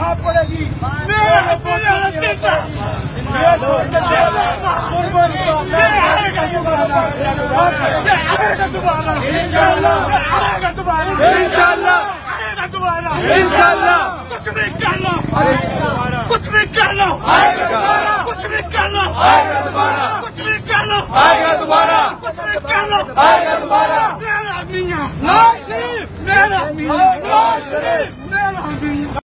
जवाब पड़ेगी। मेरा जिंदा इंशाल्लाह कुछ भी कर लो, कुछ भी कर लो, कुछ भी कर लो, कुछ भी कर लो, कुछ भी कर लो, मेरा मियां नवाज शरीफ, मेरा मियां नवाज शरीफ, मेरा मियां।